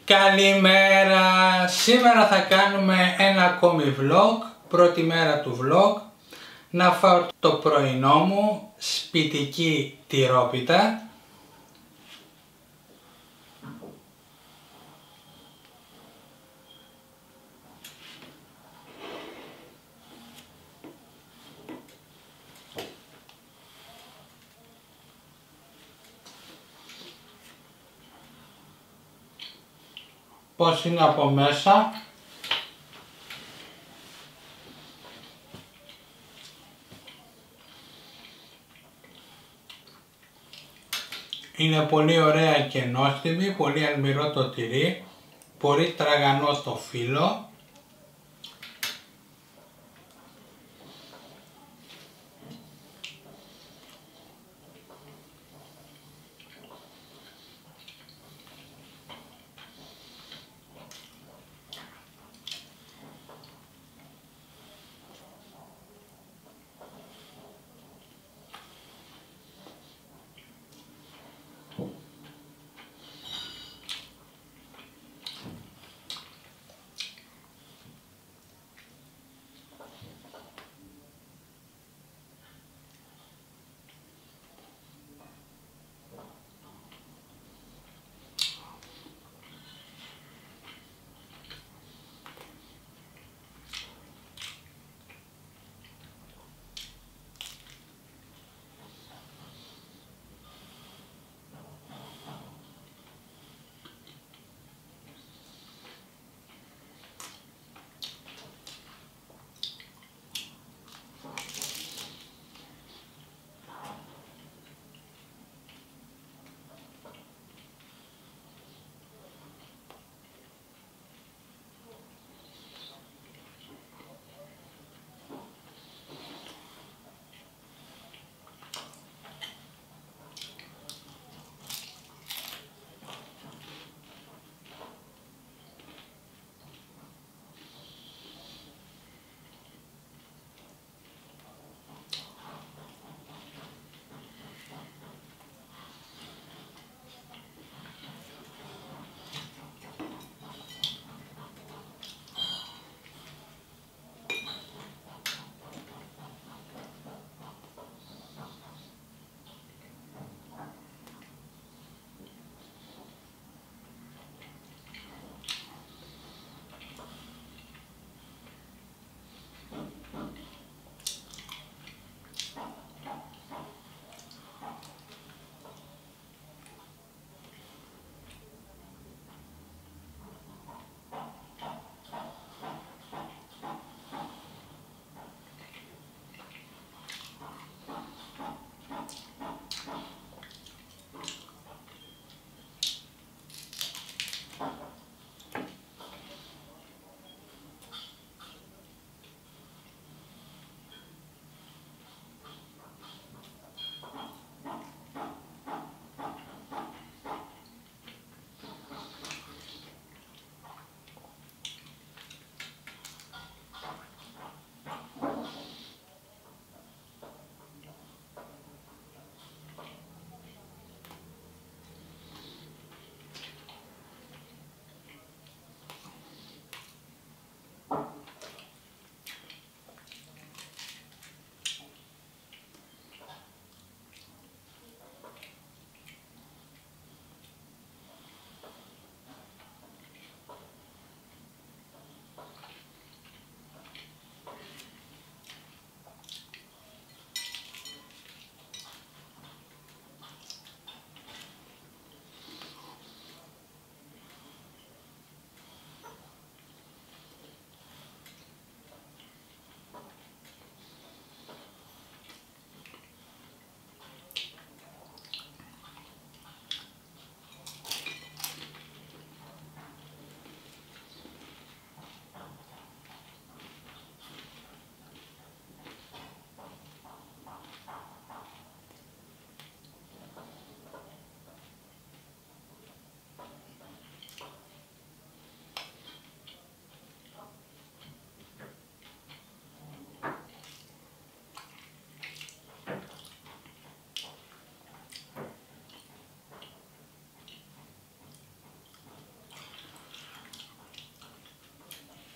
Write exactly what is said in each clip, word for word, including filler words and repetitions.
Καλημέρα! Σήμερα θα κάνουμε ένα ακόμη vlog, πρώτη μέρα του vlog. Να φάω το πρωινό μου, σπιτική τυρόπιτα. Πώς είναι από μέσα. Είναι πολύ ωραία και νόστιμη, πολύ αλμυρό το τυρί, πολύ τραγανό το φύλλο.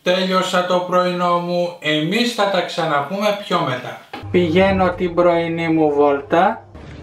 τέλειωσα το πρωινό μου, εμείς θα τα ξαναπούμε πιο μετά. Πηγαίνω την πρωινή μου βόλτα.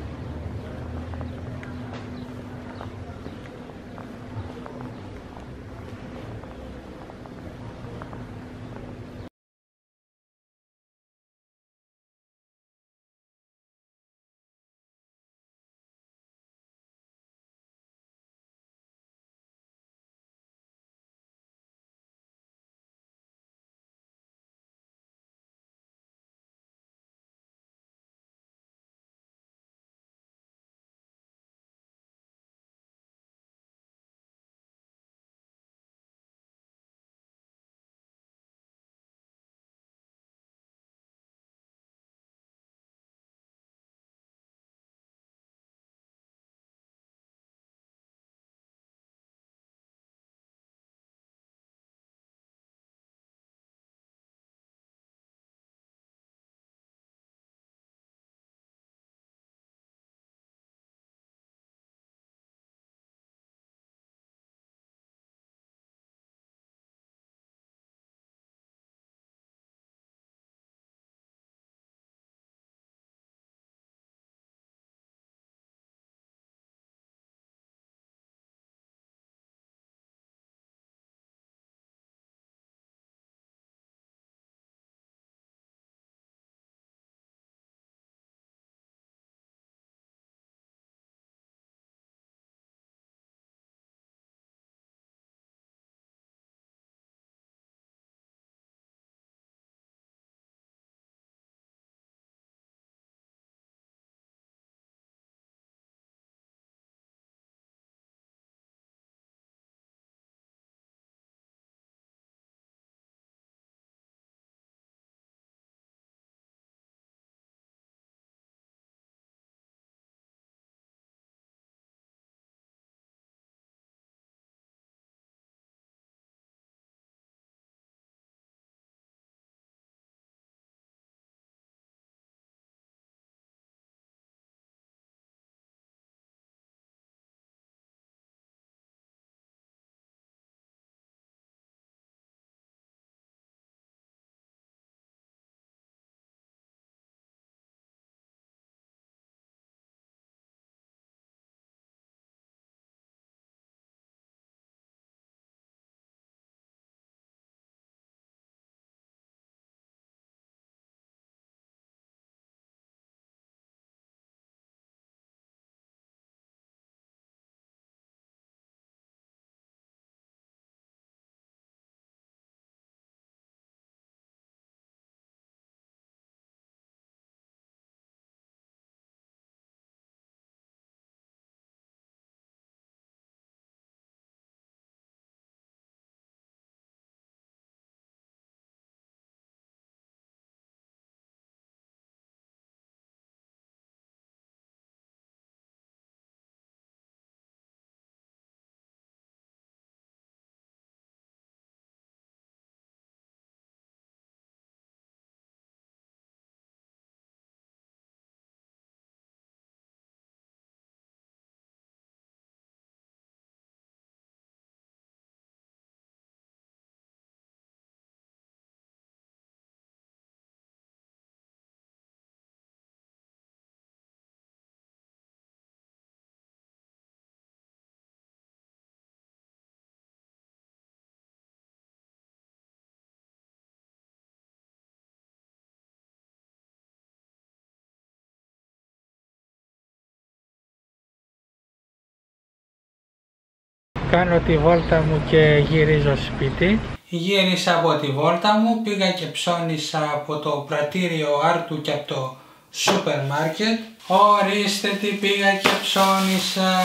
Κάνω τη βόλτα μου και γυρίζω σπίτι. Γύρισα από τη βόλτα μου, πήγα και ψώνισα από το πρατήριο Άρτου και από το σούπερ μάρκετ. Ορίστε τι πήγα και ψώνισα.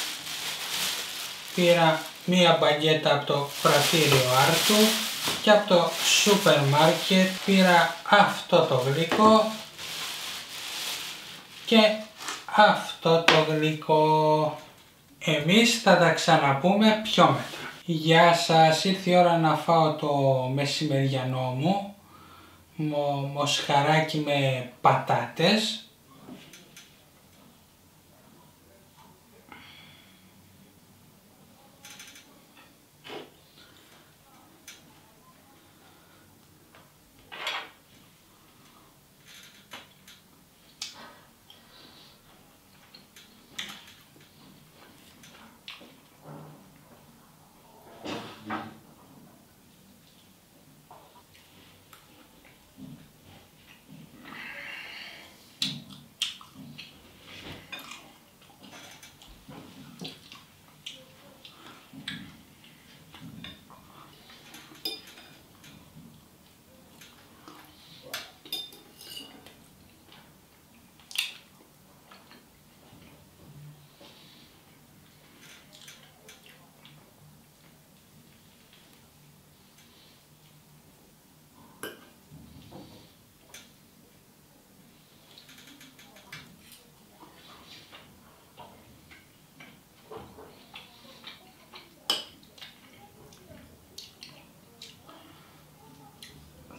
Πήρα μία μπαγκέτα από το πρατήριο Άρτου και από το σούπερ μάρκετ πήρα αυτό το γλυκό και αυτό το γλυκό. Εμείς θα τα ξαναπούμε πιο μετά. Γεια σας, ήρθε η ώρα να φάω το μεσημεριανό μου. Μο, μοσχαράκι με πατάτες.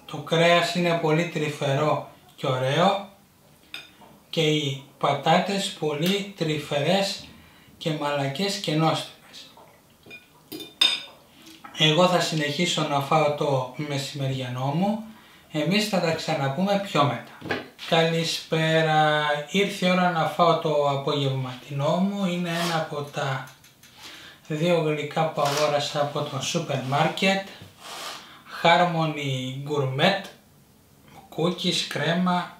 Το κρέας είναι πολύ τρυφερό και ωραίο και οι πατάτες πολύ τρυφερές και μαλακές και νόστιμες. Εγώ θα συνεχίσω να φάω το μεσημεριανό μου, εμείς θα τα ξαναπούμε πιο μετά. Καλησπέρα, ήρθε η ώρα να φάω το απογευματινό μου, είναι ένα από τα δύο γλυκά που αγόρασα από το σούπερ μάρκετ, Harmony Gourmet, cookies, κρέμα,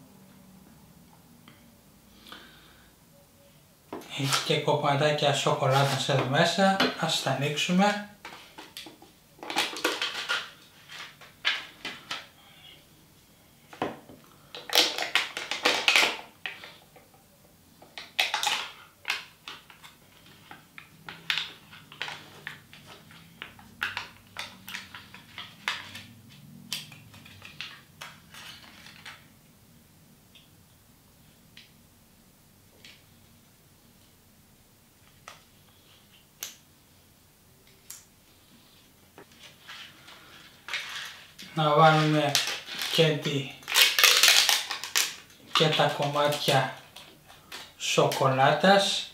έχει και κοπαντάκια σοκολάτας εδώ μέσα, ας τα ανοίξουμε. Να βάλουμε και, τη, και τα κομμάτια σοκολάτας.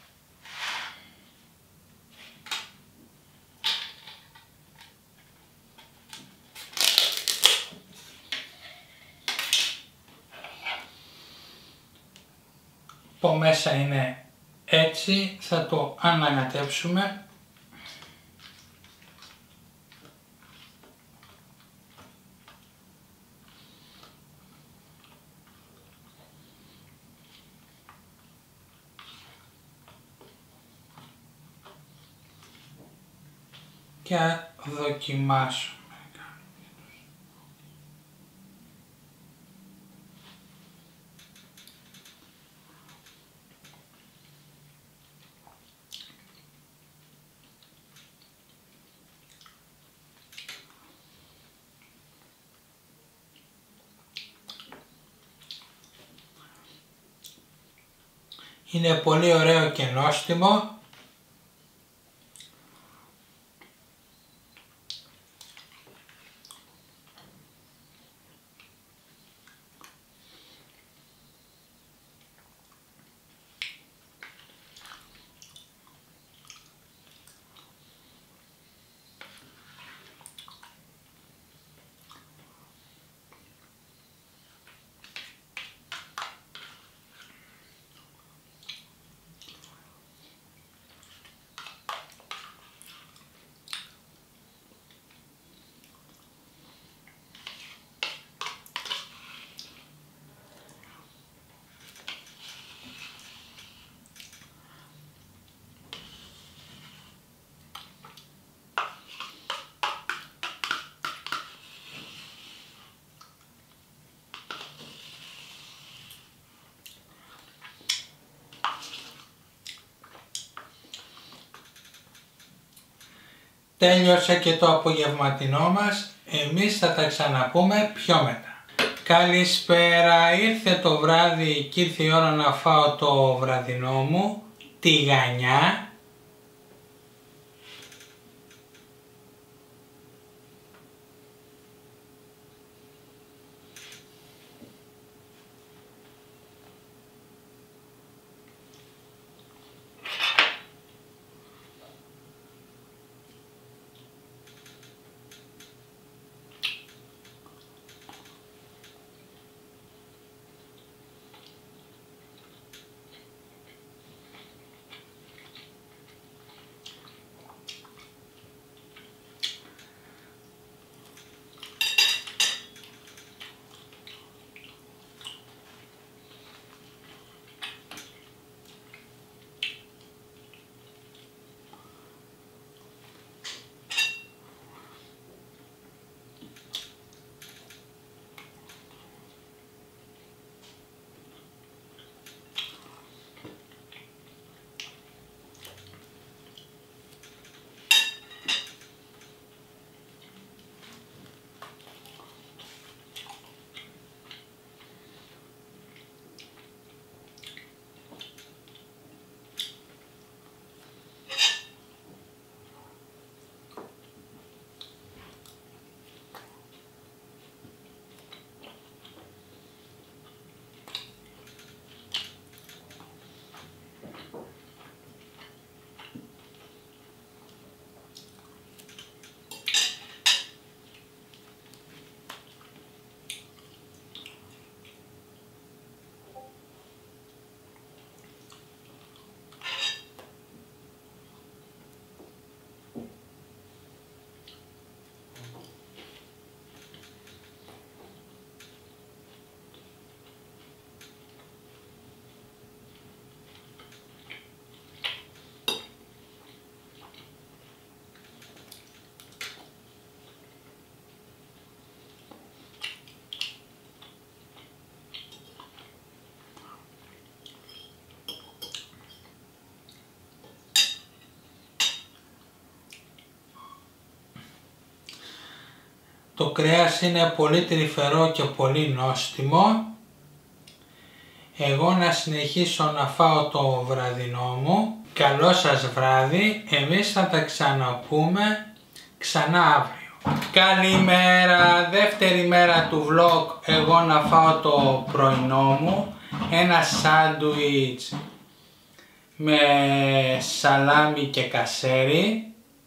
Από μέσα είναι έτσι, θα το ανακατέψουμε. Και δοκιμάσουμε. Είναι πολύ ωραίο και νόστιμο. Τέλειωσε και το απογευματινό μας, εμείς θα τα ξαναπούμε πιο μετά. Καλησπέρα, ήρθε το βράδυ και ήρθε η ώρα να φάω το βραδινό μου, τηγανιά. Το κρέας είναι πολύ τρυφερό και πολύ νόστιμο. Εγώ να συνεχίσω να φάω το βραδινό μου. Καλό σας βράδυ, εμείς θα τα ξαναπούμε ξανά αύριο. Καλημέρα, δεύτερη μέρα του vlog, εγώ να φάω το πρωινό μου. Ένα σάντουιτς με σαλάμι και κασέρι.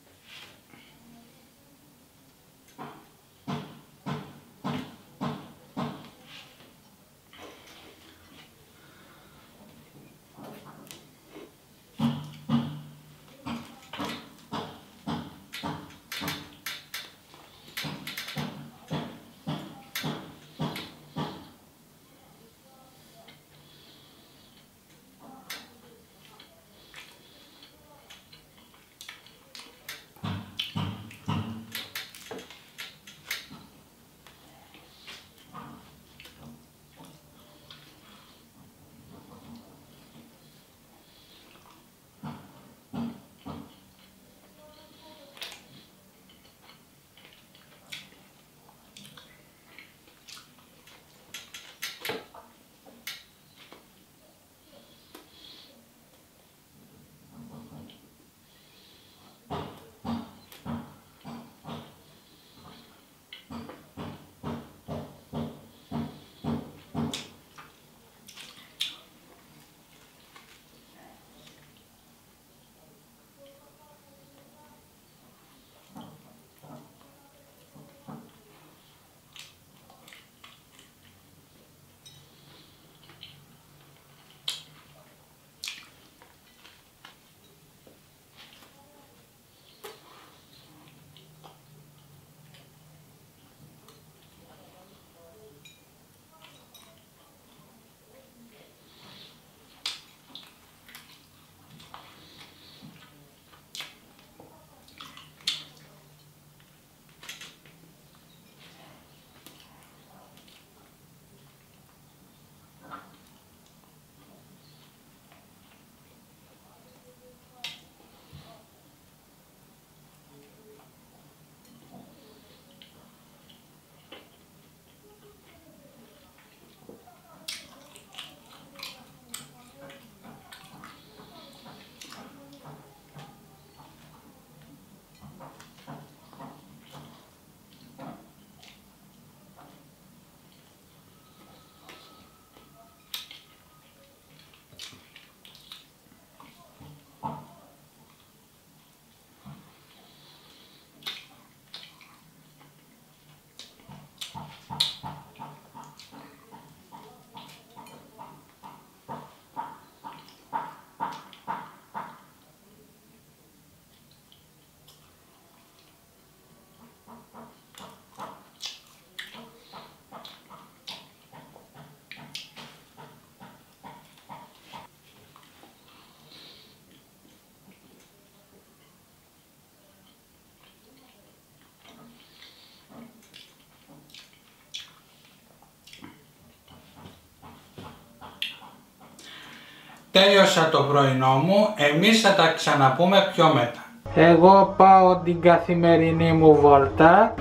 Τέλειωσα το πρωινό μου, εμείς θα τα ξαναπούμε πιο μετά. Εγώ πάω την καθημερινή μου βόλτα.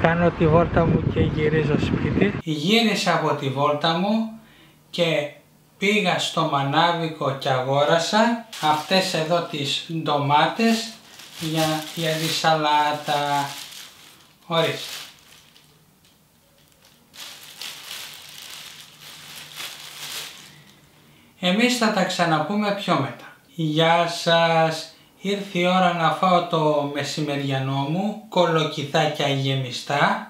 κάνω τη βόλτα μου και γυρίζω σπίτι. Γύρισα από τη βόλτα μου και πήγα στο μανάβικο και αγόρασα αυτές εδώ τις ντομάτες για, για τη σαλάτα. Ορίστε. Εμείς θα τα ξαναπούμε πιο μετά. Γεια σας! Ήρθε η ώρα να φάω το μεσημεριανό μου, κολοκυθάκια γεμιστά.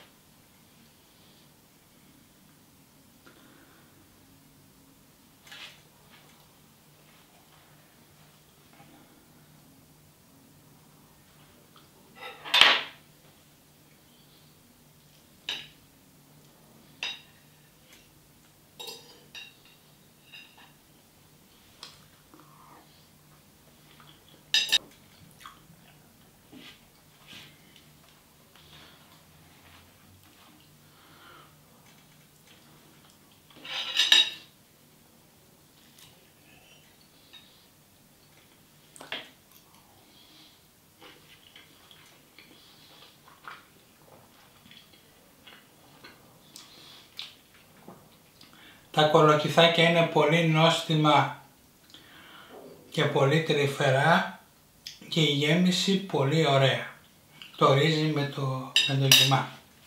Τα κολοκυθάκια είναι πολύ νόστιμα και πολύ τρυφερά και η γέμιση πολύ ωραία. Το ρύζι με το, με το κιμά.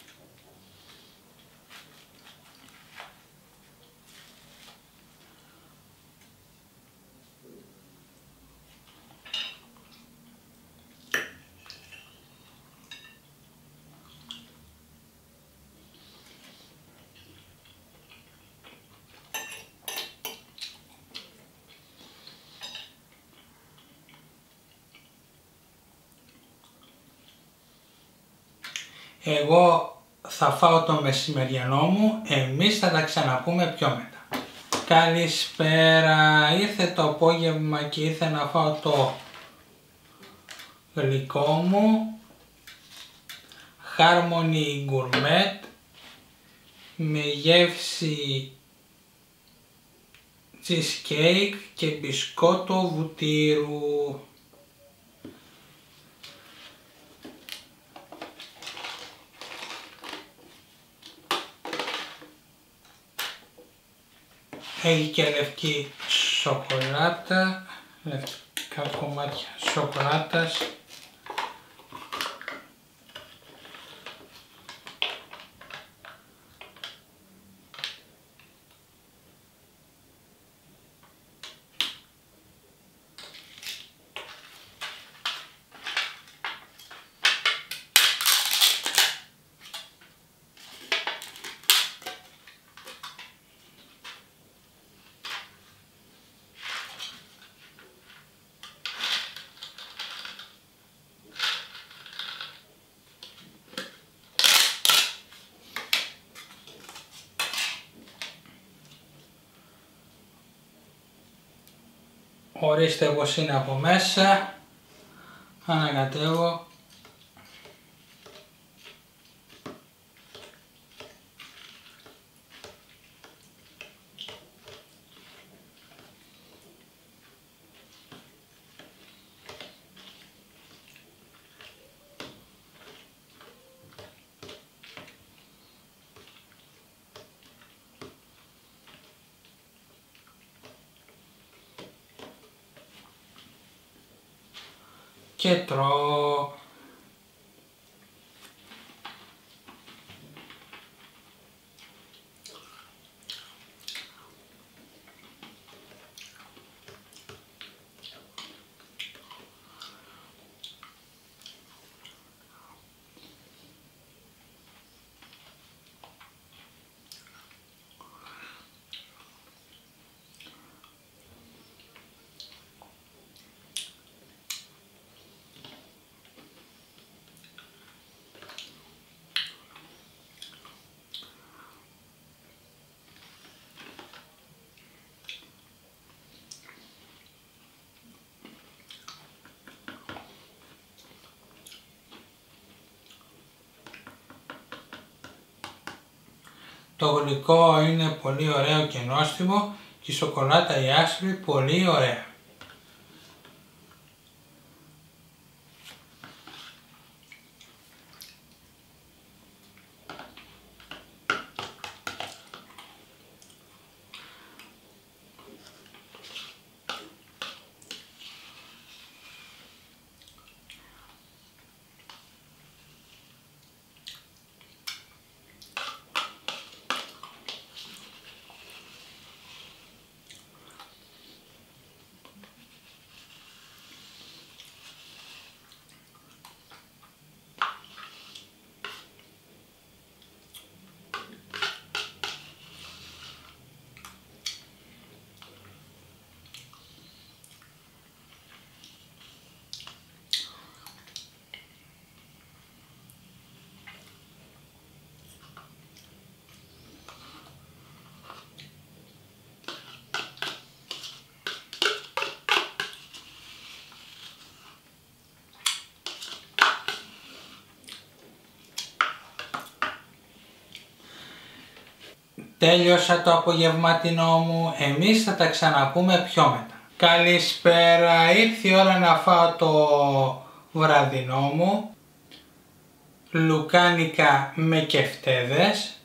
Εγώ θα φάω το μεσημεριανό μου, εμείς θα τα ξαναπούμε πιο μετά. Καλησπέρα, ήρθε το απόγευμα και ήρθα να φάω το γλυκό μου, Harmony Gourmet, με γεύση cheesecake και μπισκότο βουτύρου. Έχει και λευκή σοκολάτα, λευκά κομμάτια σοκολάτας. Ορίστε πως είναι από μέσα, ανακατεύω. Και τρώω. Το γλυκό είναι πολύ ωραίο και νόστιμο και η σοκολάτα η άσπρη πολύ ωραία. Τέλειωσα το απογευματινό μου, εμείς θα τα ξαναπούμε πιο μετά. Καλησπέρα, ήρθε η ώρα να φάω το βραδινό μου. Λουκάνικα με κεφτέδες.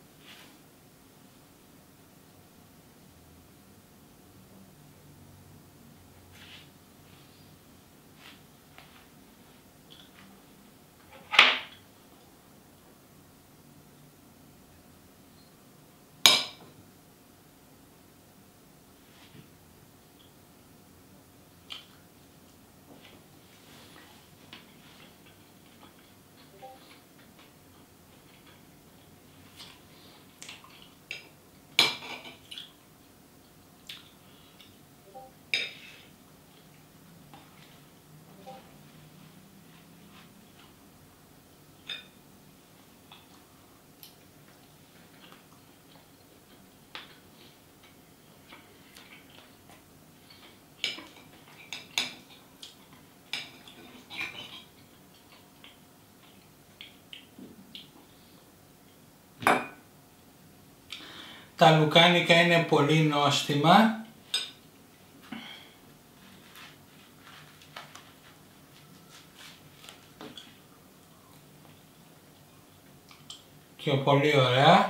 Τα λουκάνικα είναι πολύ νόστιμα και πολύ ωραία.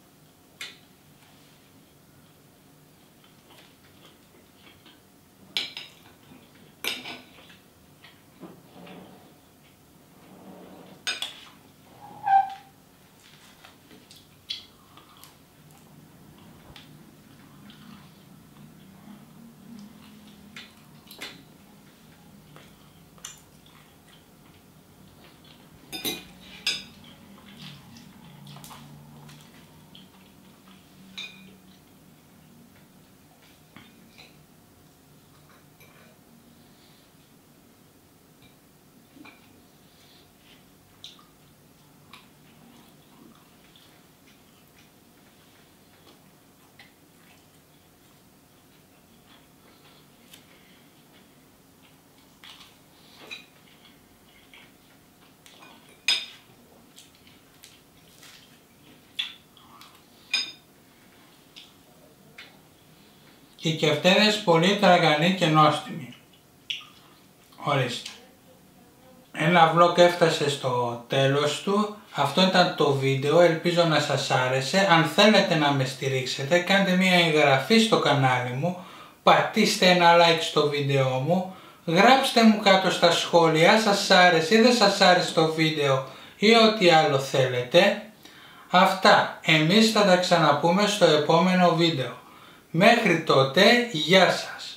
Και οι κεφτέδες πολύ τραγανοί και νόστιμοι. Ορίστε. Ένα vlog έφτασε στο τέλος του. Αυτό ήταν το βίντεο, ελπίζω να σας άρεσε. Αν θέλετε να με στηρίξετε, κάντε μια εγγραφή στο κανάλι μου, πατήστε ένα like στο βίντεο μου, γράψτε μου κάτω στα σχόλια σας άρεσε ή δεν σας άρεσε το βίντεο ή ό,τι άλλο θέλετε. Αυτά, εμείς θα τα ξαναπούμε στο επόμενο βίντεο. Μέχρι τότε, γεια σας!